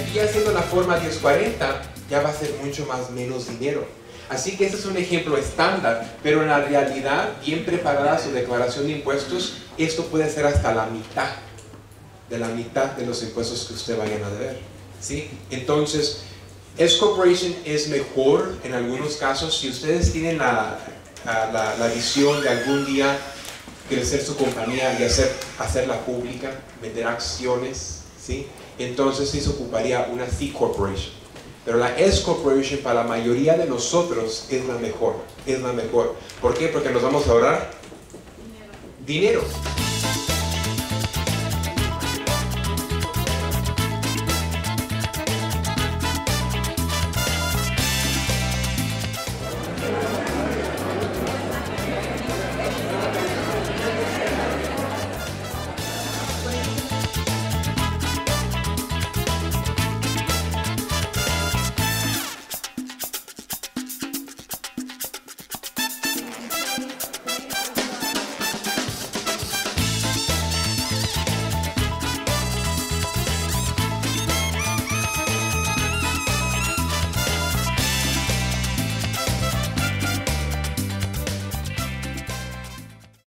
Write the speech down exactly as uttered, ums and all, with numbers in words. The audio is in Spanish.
si ya haciendo la forma diez cuarenta, ya va a ser mucho más menos dinero. Así que este es un ejemplo estándar, pero en la realidad, bien preparada su declaración de impuestos, esto puede ser hasta la mitad de la mitad de los impuestos que usted vayan a deber, ¿sí? Entonces, S Corporation es mejor en algunos casos si ustedes tienen la, la, la visión de algún día crecer su compañía y hacer, hacerla pública, vender acciones, ¿sí? Entonces sí se ocuparía una C Corporation. Pero la S Corporation para la mayoría de nosotros es la mejor, es la mejor. ¿Por qué? Porque nos vamos a ahorrar dinero. dinero.